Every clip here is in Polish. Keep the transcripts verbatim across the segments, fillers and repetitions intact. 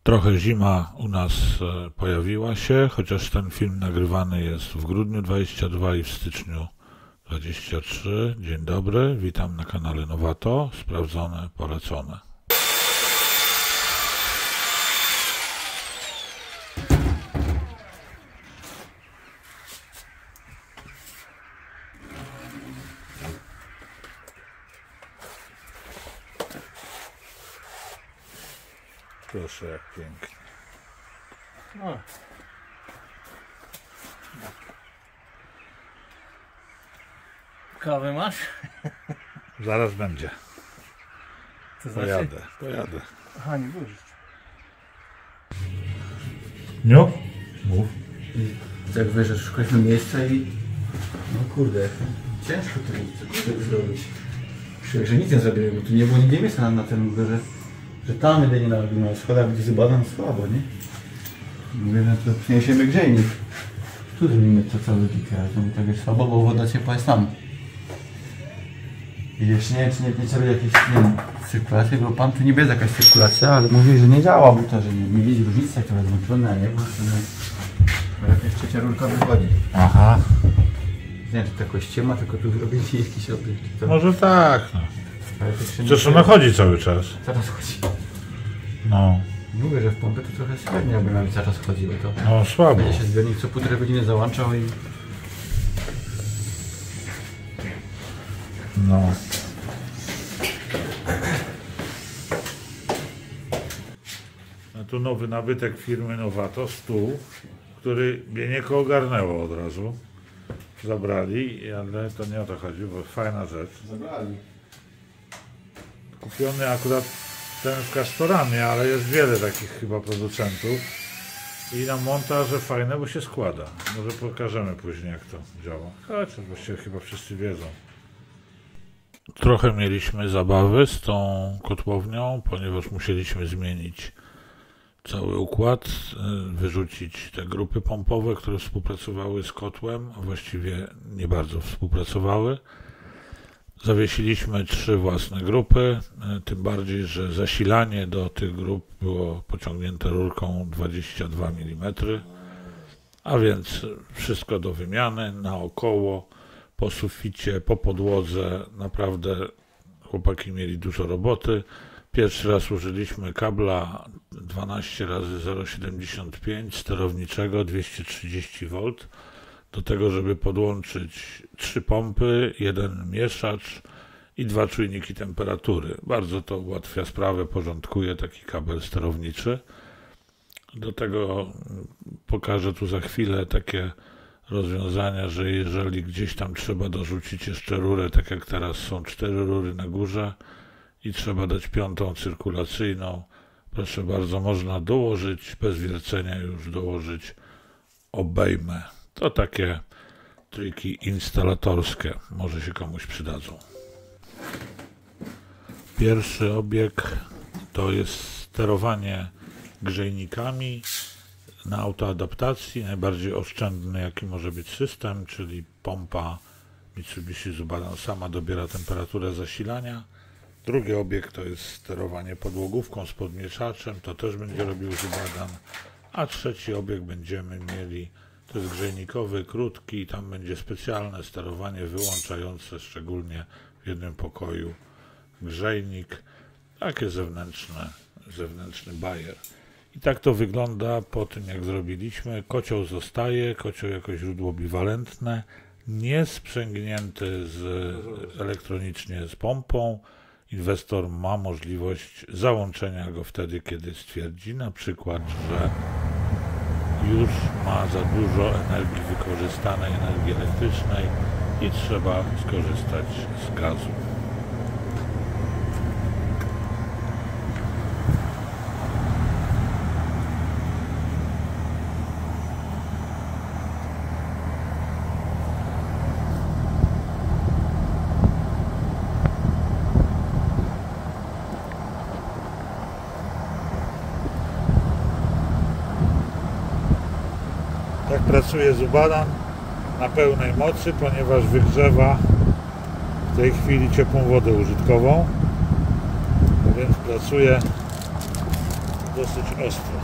Trochę zima u nas e, pojawiła się, chociaż ten film nagrywany jest w grudniu dwudziestym drugim i w styczniu dwudziestym trzecim. Dzień dobry, witam na kanale Nowato, sprawdzone, polecone. Proszę, jak pięknie. O. Kawę masz? Zaraz będzie. To znaczy? Pojadę, pojadę. Aha, nie było jeszcze. No? Mów. Jak wiesz, że szukaliśmy miejsca i... No kurde, ciężko to nic kurde zrobić. Czuję, że nic nie zrobimy, bo tu nie było nigdzie miejsca na, na tym, mówię, że, że tam jedynie narobimy, ale schodach będzie zbadane słabo, nie? Mówię, że to przyniesiemy grzejnik. Tu zrobimy to całe gikę, ale to mi tak jest słabo, bo woda ciepła jest tam. I jeszcze nie wiem, czy nie, nie trzeba jakiejś, nie wiem, cyrkulacji, bo pan tu niby jest jakaś cyrkulacja, ale mówi, że nie działa, bo to, że nie, nie widzi różnicy, jak to jest włączone, nie? Bo to jakaś trzecia rurka wychodzi. Aha. Nie wiem, czy to jakoś ściema, tylko tu zrobili jakiś obiekt. To... Może tak, no. Przecież Przecież ona chodzi cały czas. Zaraz chodzi. No. Mówię, że w pompie to trochę średnio, jakby nam cały czas chodziło. To No słabo. będzie się zbiornik co półtorej godziny załączał i... No. No tu nowy nabytek firmy Nowato, stół, który mnie nie ogarnęło od razu. Zabrali, ale to nie o to chodzi, bo fajna rzecz. Zabrali. Kupiony akurat ten w Castoramie, ale jest wiele takich chyba producentów. I na montaże fajne, bo się składa. Może pokażemy później, jak to działa. Chociaż właściwie chyba wszyscy wiedzą. Trochę mieliśmy zabawy z tą kotłownią, ponieważ musieliśmy zmienić cały układ, wyrzucić te grupy pompowe, które współpracowały z kotłem, a właściwie nie bardzo współpracowały. Zawiesiliśmy trzy własne grupy, tym bardziej, że zasilanie do tych grup było pociągnięte rurką dwadzieścia dwa milimetry, a więc wszystko do wymiany, naokoło, po suficie, po podłodze. Naprawdę chłopaki mieli dużo roboty. Pierwszy raz użyliśmy kabla dwanaście razy zero przecinek siedemdziesiąt pięć sterowniczego dwieście trzydzieści wolt do tego, żeby podłączyć trzy pompy, jeden mieszacz i dwa czujniki temperatury. Bardzo to ułatwia sprawę, porządkuje taki kabel sterowniczy. Do tego pokażę tu za chwilę takie rozwiązania, że jeżeli gdzieś tam trzeba dorzucić jeszcze rurę, tak jak teraz są cztery rury na górze i trzeba dać piątą cyrkulacyjną, proszę bardzo, można dołożyć, bez wiercenia już dołożyć obejmę. To takie triki instalatorskie, może się komuś przydadzą. Pierwszy obieg to jest sterowanie grzejnikami na autoadaptacji. Najbardziej oszczędny jaki może być system, czyli pompa Mitsubishi Zubadan sama dobiera temperaturę zasilania. Drugi obieg to jest sterowanie podłogówką z podmieszaczem, to też będzie robił Zubadan. A trzeci obieg będziemy mieli, to jest grzejnikowy, krótki, tam będzie specjalne sterowanie wyłączające szczególnie w jednym pokoju grzejnik, takie zewnętrzne, zewnętrzny bajer. I tak to wygląda po tym, jak zrobiliśmy. Kocioł zostaje, kocioł jako źródło biwalentne, nie sprzęgnięty z, elektronicznie z pompą. Inwestor ma możliwość załączenia go wtedy, kiedy stwierdzi na przykład, że już ma za dużo energii wykorzystanej, energii elektrycznej i trzeba skorzystać z gazu. Tak pracuje Zubadan na pełnej mocy, ponieważ wygrzewa w tej chwili ciepłą wodę użytkową, więc pracuje dosyć ostro.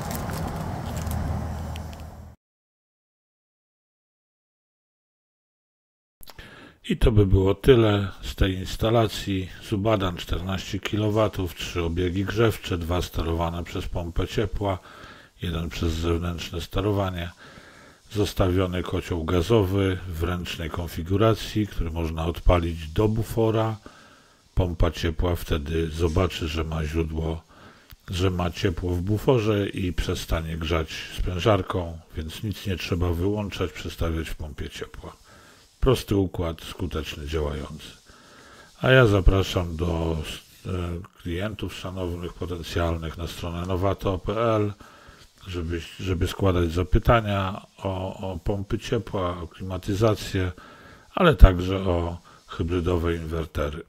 I to by było tyle z tej instalacji. Subadan czternaście kilowatów, trzy obiegi grzewcze, dwa sterowane przez pompę ciepła, jeden przez zewnętrzne sterowanie. Zostawiony kocioł gazowy w ręcznej konfiguracji, który można odpalić do bufora. Pompa ciepła wtedy zobaczy, że ma źródło, że ma ciepło w buforze i przestanie grzać sprężarką, więc nic nie trzeba wyłączać, przestawiać w pompie ciepła. Prosty układ, skuteczny, działający. A ja zapraszam do klientów szanownych, potencjalnych na stronę nowato kropka p l, żeby, żeby składać zapytania o, o pompy ciepła, o klimatyzację, ale także o hybrydowe inwertery.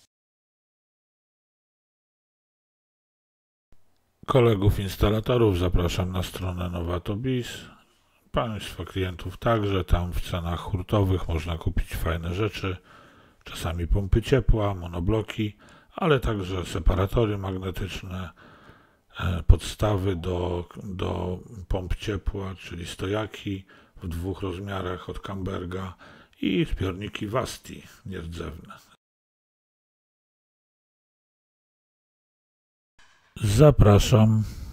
Kolegów instalatorów zapraszam na stronę nowato biz. Państwa klientów także, tam w cenach hurtowych można kupić fajne rzeczy, czasami pompy ciepła, monobloki, ale także separatory magnetyczne, podstawy do, do pomp ciepła, czyli stojaki w dwóch rozmiarach od Camberga i zbiorniki Vasti nierdzewne. Zapraszam.